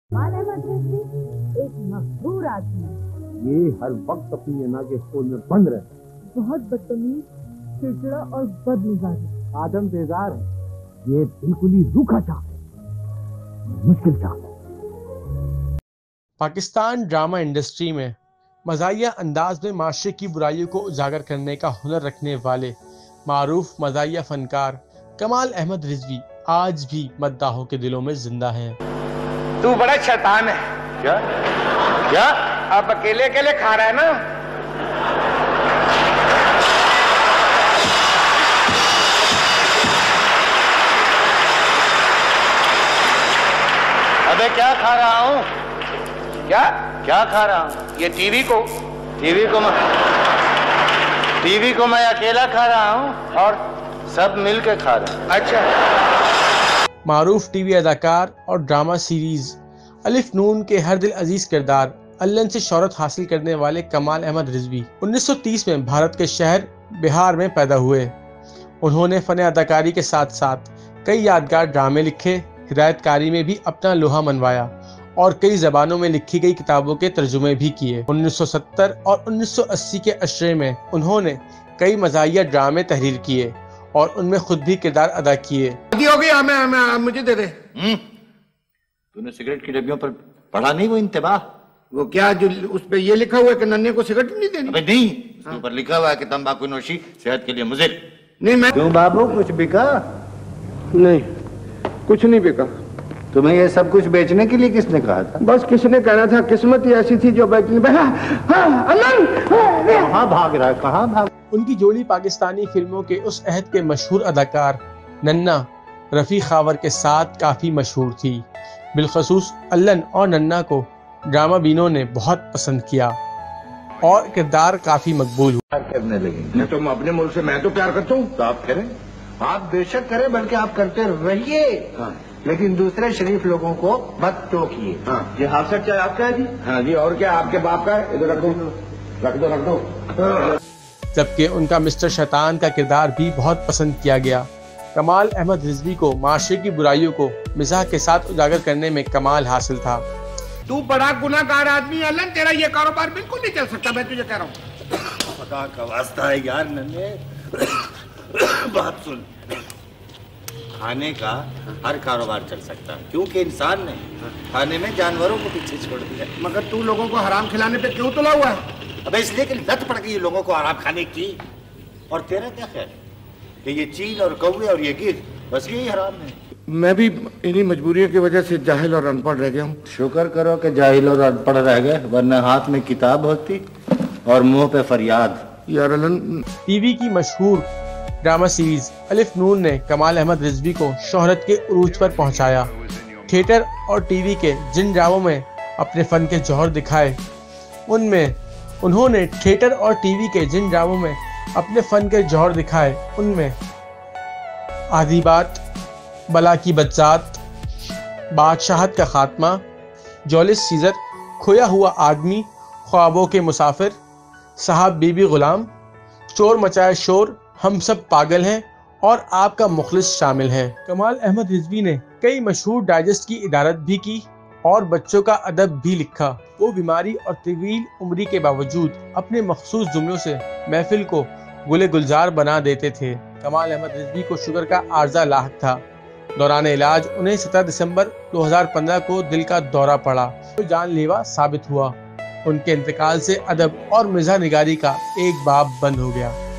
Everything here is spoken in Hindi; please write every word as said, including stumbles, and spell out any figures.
कमाल अहमद रिजवी एक मशहूर आदमी, ये हर वक्त अपनी नैना के स्कूल में बंद रहता है। बहुत बदतमीज, चिड़चिड़ा और बदमिजाज है। आदम बेजार है। ये बिल्कुल ही रूखा चाक है, मुश्किल चाक है। पाकिस्तान ड्रामा इंडस्ट्री में मज़ाहिया अंदाज में माशरे की बुराइयों को उजागर करने का हुनर रखने वाले मारूफ मज़ाहिया फनकार कमाल अहमद रिजवी आज भी मद्दाहों के दिलों में जिंदा हैं। तू बड़ा शैतान है। क्या क्या आप अकेले अकेले खा रहा है ना? अबे क्या खा रहा हूँ? क्या क्या खा रहा हूँ? ये टीवी को टीवी को मैं टीवी को मैं अकेला खा रहा हूँ और सब मिल के खा रहे हैं। अच्छा। मारूफ टीवी अदाकार और ड्रामा सीरीज अलिफ नून के हर दिल अजीज किरदार अल्लन से शोहरत हासिल करने वाले कमाल अहमद रिजवी उन्नीस सौ तीस में भारत के शहर बिहार में पैदा हुए। उन्होंने फन अदाकारी के साथ साथ कई यादगार ड्रामे लिखे, हिदायतकारी में भी अपना लोहा मनवाया और कई जबानों में लिखी गई किताबों के तर्जुमे भी किए। उन्नीस सौ सत्तर और उन्नीस सौ अस्सी के अशरे में उन्होंने कई मज़ाहिया ड्रामे तहरीर किए और उनमें खुद भी किरदार अदा किए। हो गया, हमें, हमें, मुझे दे दे। तूने सिगरेट की डब्बियों पर पढ़ा नहीं वो इंतबाह? वो क्या जो उस पे ये लिखा हुआ है कि नन्हे को सिगरेट नहीं देनी? अबे नहीं, उसके ऊपर लिखा हुआ है कि तंबाकू नोशी सेहत के लिए मुज़िर। नहीं मैं क्यों बाबू, कुछ बिका? नहीं, कुछ नहीं बिका। तुम्हें ये सब कुछ बेचने के लिए किसने कहा था? बस किसने कहना था, किस्मत ही ऐसी थी जो बेचनी। कहाँ भाग रहा है, कहाँ भाग? उनकी जोड़ी पाकिस्तानी फिल्मों के उस अहद के मशहूर अदाकार नन्ना रफ़ी खावर के साथ काफ़ी मशहूर थी। बिलखसूस अल्लन और नन्ना को ड्रामा बीनों ने बहुत पसंद किया और किरदार काफ़ी मकबूल हुआ। करने लगे। तुम अपने मुल्क से मैं तो प्यार करता हूँ, तो आप करें। आप बेशक करें, बल्कि आप करते रहिए। हाँ। लेकिन दूसरे शरीफ लोगों को मत टोकिए। हाँ। ये हाफिज चाहे आपका है जी? हाँ जी, और क्या आपके बाप का है? इधर रख दो रख दो रख दो। जबकि उनका मिस्टर शैतान का किरदार भी बहुत पसंद किया गया। कमाल अहमद रिजवी को माशरे की बुराइयों को मिजाह के साथ उजागर करने में कमाल हासिल था। तू बड़ा गुनाहगार आदमी अल्लन, तेरा ये कारोबार बिल्कुल नहीं चल सकता, मैं तुझे कह रहा हूँ। खुदा का वास्ता है यार नन्हे, बात सुन। खाने का हर कारोबार चल सकता है, क्योंकि इंसान ने खाने में जानवरों को पीछे छोड़ दिया। मगर तू लोगों को हराम खिलाने पे क्यों तुला हुआ है? अबे इसलिए कि लत पड़ गई लोगों को हराम खाने की। और तेरा क्या ख्याल कि ये चील और कौवे और ये गिद्ध बस यही हराम है? मैं भी इन्हीं मजबूरियों की वजह से जाहिल और अनपढ़ रह गया हूँ। शुक्र करो कि जाहिल और अनपढ़ रह गए, वरना हाथ में किताब होती और मुंह पे फरियाद। यार अल्लन, टीवी की मशहूर ड्रामा सीरीज अलिफ नून ने कमाल अहमद रिजवी को शोहरत के उरूज पर पहुंचाया। थिएटर और टीवी के जिन ड्रामों में अपने फन के जौहर दिखाए, उनमें उन्होंने थिएटर और टीवी के जिन ड्रामों में अपने फन के जौहर दिखाए उनमें आधी बात, बला की बच्चात, बादशाहत का खात्मा, जौलिस सीजर, खोया हुआ आदमी, ख्वाबों के मुसाफिर, साहब बीबी गुलाम, चोर मचाए शोर, हम सब पागल हैं और आपका मुखलिस शामिल हैं। कमाल अहमद रिजवी ने कई मशहूर डाइजेस्ट की इदारत भी की और बच्चों का अदब भी लिखा। वो बीमारी और तवील उम्री के बावजूद अपने मखसूस जुमलों से महफिल को गुले गुलजार बना देते थे। कमाल अहमद रिजवी को शुगर का आर्जा लाहक था। दौरान इलाज उन्हें सत्रह दिसंबर दो हज़ार पंद्रह को दिल का दौरा पड़ा, तो जानलेवा साबित हुआ। उनके इंतकाल से अदब और मिज़ाह निगारी का एक बाब बंद हो गया।